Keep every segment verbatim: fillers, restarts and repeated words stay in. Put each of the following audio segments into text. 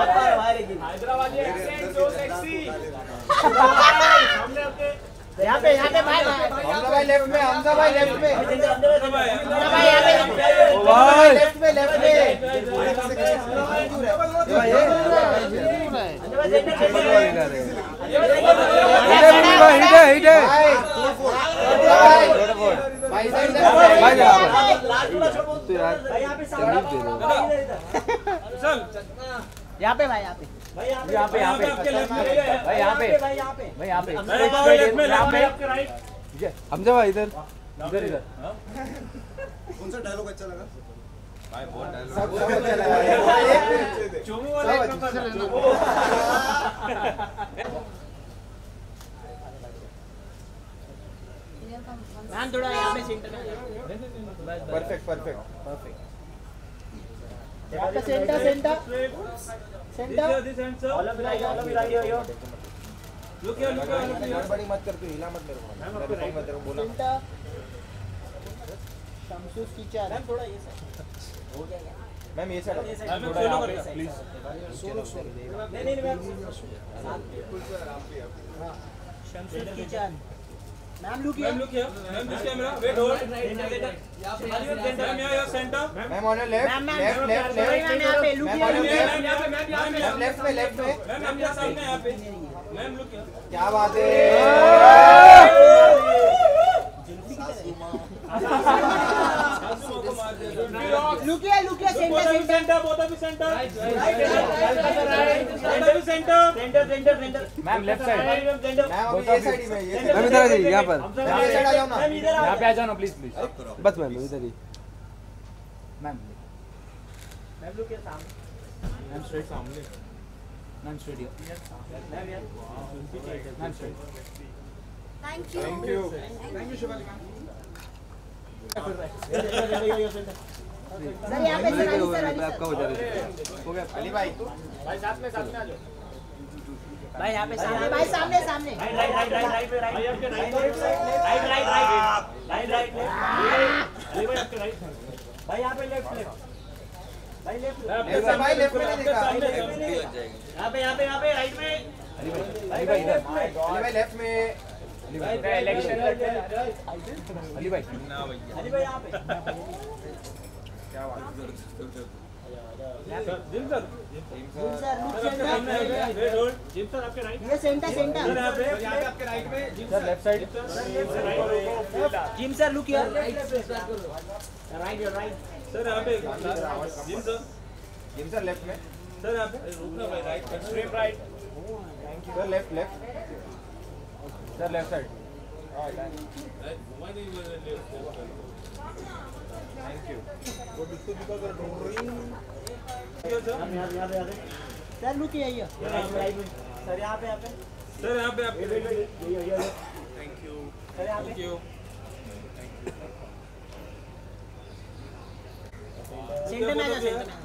Hyderabadi accent so sexy. यहाँ पे यहाँ पे भाई हमजा भाई लेफ्ट में, हमजा भाई लेफ्ट में, हमजा भाई यहाँ पे भाई लेफ्ट में, लेफ्ट में यहाँ पे भाई यहाँ पे भाई यहाँ पे यहाँ पे आपके लेफ्ट में भाई यहाँ पे भाई यहाँ पे भाई यहाँ पे लेफ्ट में लेफ्ट में आपके राइट। हमजा भाई इधर इधर इधर कौन सा डायलॉग अच्छा लगा? भाई बहुत डायलॉग सब सब अच्छा लगा। चोमू वाला एक नंबर। मैम थोड़ा यहाँ पे सेंटर में परफेक्ट परफेक्ट परफेक्ट आपका centre centre centre this hand sir all of right all of right yo look here look here गड़बड़ी मत कर, तू हिला मत मेरे को, मैम आपको राइट मैं तेरे को बोला सेंटर शमसू टीचर मैम थोड़ा ये साइड हो गया क्या मैम ये साइड मैम सोलो कर प्लीज सोलो सोलो नहीं नहीं ma'am Shamsu teacher ma'am look ma'am look here ma'am this camera wait hold ma'am your centre ma'am on left ma'am ma'am left left ma'am यहाँ पे look ma'am here on look left ma'am यहाँ पे ma'am यहाँ पे ma'am left में, left में ma'am आपके सामने यहाँ पे मैम लुक हियर क्या बात है। Look here look here centre centre centre both of centre right right centre centre centre centre ma'am left side centre ma'am अभी ये साइड ही में, ये मैम इधर आ जाइए, यहाँ पर मैम ये साइड आ जाओ ना, मैम इधर यहाँ पे आ जाओ ना प्लीज प्लीज बस मैम इधर ही मैम मैम लुक हियर सामने मैम स्ट्रेट सामने मैम स्ट्रेट मैम यार ma'am straight Thank you. Thank you thank you Shivali ma'am. Sir यहाँ पे सर अली सर अली आपका हो जाएगा हो गया अली भाई भाई साथ में साथ में आ जाओ भाई यहाँ पे सामने भाई सामने सामने right right right right right पे राइट भाई आपके right right right right right right Ali भाई आपके राइट भाई यहाँ पे लेफ्ट लेफ्ट भाई लेफ्ट लेफ्ट भाई लेफ्ट में नहीं दिखा, यहाँ पे यहाँ पे यहाँ पे राइट में अली भाई अली भाई इधर अली भाई लेफ्ट में, अली भाई इलेक्शन अली भाई अली भाई यहाँ पे क्या बात gym sir gym sir look center wait hold gym sir आपके राइट ये सेंटर सेंटर सर यहाँ पे यहाँ पे आपके राइट में sir left side gym sir look here right your right sir यहाँ पे gym sir gym sir left में, सर यहाँ पे रुकना भाई right extreme right sir left left sir left side thank you. Sir look here sir यहाँ पे यहाँ पे सर यहाँ पे आपके थैंक यू सर यहाँ पे सेंटर में आ जा सेंटर में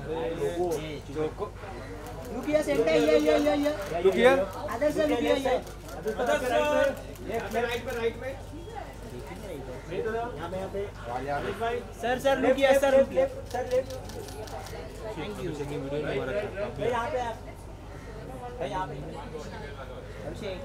लुक हियर सेंटर ये ये ये ये look here other sir look here ये अदर सर लेफ्ट में राइट में राइट में यहाँ पे यहाँ पे भाई sir sir look here sir look here sir left thank you भाई यहाँ पे भाई यहाँ पे अभिषेक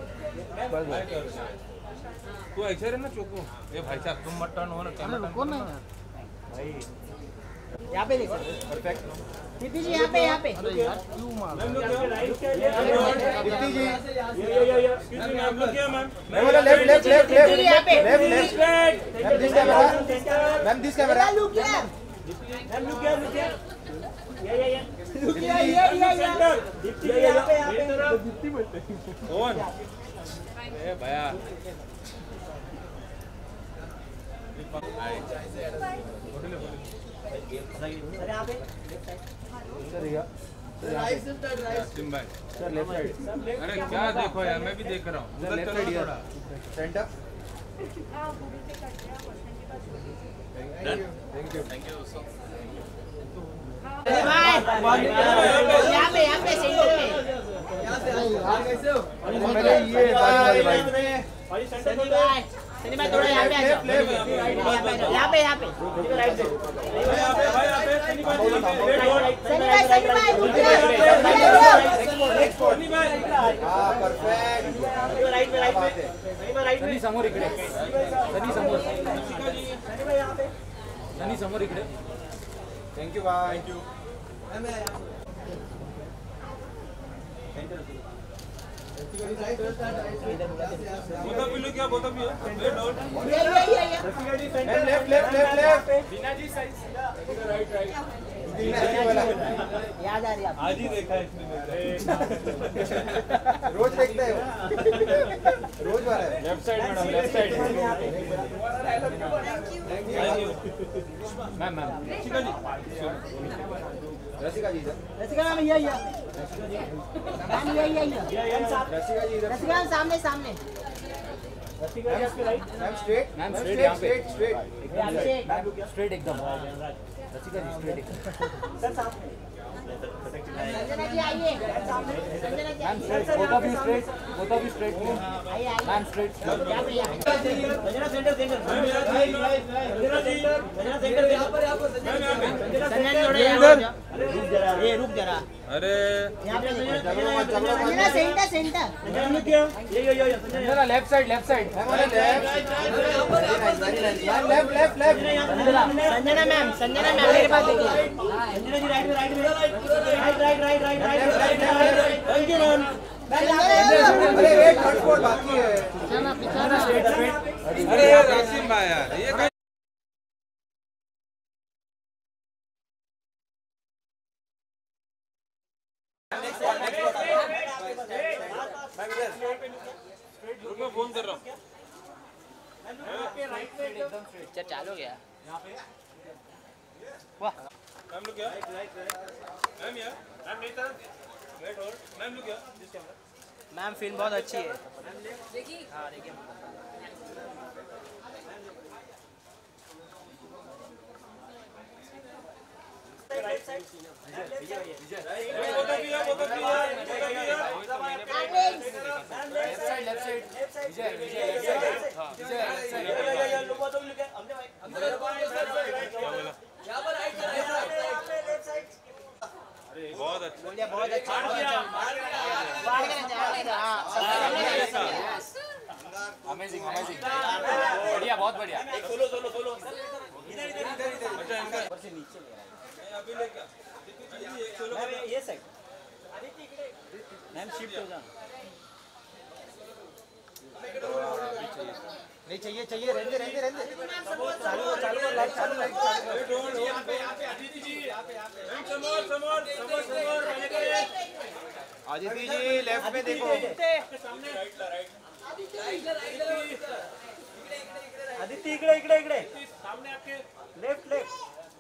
तू ऐसे रहना चोको ये भाई साहब तुम मत टर्न हो ना कैमरा रुको ना भाई यहाँ पे देखो परफेक्ट दीदी जी यहाँ पे यहाँ पे मैम लोग क्या राइट क्या दीप्ति जी ये ये ये ये एक्सक्यूज मी मैम लोग क्या मैम मैम बोला लेफ्ट लेफ्ट लेफ्ट दीदी जी यहाँ पे left left ma'am this camera, ma'am this camera, look here ma'am लोग क्या लोग क्या ये ये ये लुक हियर ये ये ये दीप्ति ये यहाँ पे यहाँ पे दीप्ति बोलते कौन ए भैया सर यहाँ पे सर ये राइट सेंटर राइट सिम भाई सर लेफ्ट साइड, अरे क्या देखो यार मैं भी देख रहा हूँ सर लेफ्ट साइड थोड़ा center. Thank you thank you bye यहाँ पे यहाँ पे सेंटर में यहाँ से आप कैसे हो? मेरे ये बाजू वाले भाई भाई सेंटर सनी भाई सनी भाई थोड़ा यहाँ पे आ जाओ यहाँ पे यहाँ पे राइट से यहाँ पे भाई यहाँ पे सनी भाई यहाँ पे सनी भाई सनी भाई रुक जाओ spot. हाँ, perfect. राइट में राइट बात में है. सनी भाई राइट में समोर इकडे सनी समोर सनी भाई यहाँ पे सनी समोर इकडे Thank you, bye. Thank you. Left, left, left, left. बिना जी साइज बीना जी वाला. याद आ रही है आज ही देखा है इसने रोज देखता है वो. रोज वाला है. Left side madam left side Thank you. Ma'am ma'am Rasika ji इधर. रसिका मैम ये ये मैम ये ये ये रसिका जी इधर. रसिका मैम सामने सामने रसिका जी आपके right ma'am straight. Ma'am ma'am straight straight यहाँ पे. Straight straight. स्ट्रेट एकदम रसिका जी स्ट्रेट एकदम सर सामने संजना जी आइए Sanjana ji ma'am straight both of you straight both of you straight आइए आइए मैम स्ट्रेट यहाँ पे यहाँ Sanjana center center Sanjana center Sanjana center यहाँ पर यहाँ पर संजना जी थोड़ा यहाँ रुक जरा ये रुक जरा अरे यहाँ पे संजना सेंटर सेंटर संजना ने किया ये ये ये Sanjana left side left side left left left. Sanjana ma'am Sanjana ma'am मेरे पास देखिए संजना जी राइट में राइट में right right right right right right thank you ma'am अरे वेट थर्ड स्पॉट बाकी है. अरे यार रासिम भाई यार ये क्या रुको फोन कर रहा हूँ चल चालू गया मैम लोग क्या मैम यार मैम नहीं था वेट होल्ड मैम लोग क्या मैम फिल्म बहुत अच्छी है देखिए हाँ देखिए बोतो भी है बोतो भी है बोतो भी है left side left side Vijay Vijay left side हाँ विजय लेफ्ट साइड यहाँ पर राइट साइड. बहुत अच्छा बोलिए बहुत अच्छा बाहर के ना हाँ अमेजिंग अमेजिंग बढ़िया बहुत बढ़िया सोलो सोलो सोलो अच्छा इनका अभी लेकर एक सोलो मैम ये साइड मैम शिफ्ट हो जाना नहीं चाहिए चाहिए रहने रहने रहने. चालू चालू लाइट चालू लाइट चालू वेट होल्ड यहाँ पे यहाँ पे अदिति जी यहाँ पे यहाँ पे समोर समोर समोर समोर आदिति जी लेफ्ट में देखो. सामने राइट ला राइट आदित्य इकडे इकडे इकडे सामने आपके लेफ्ट लेफ्ट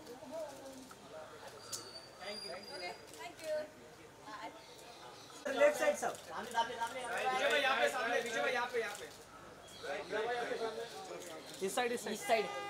लेफ्ट साइड सब विजय भाई यहाँ पे सामने. विजय भाई यहाँ पे यहाँ पे. इस साइड इस साइड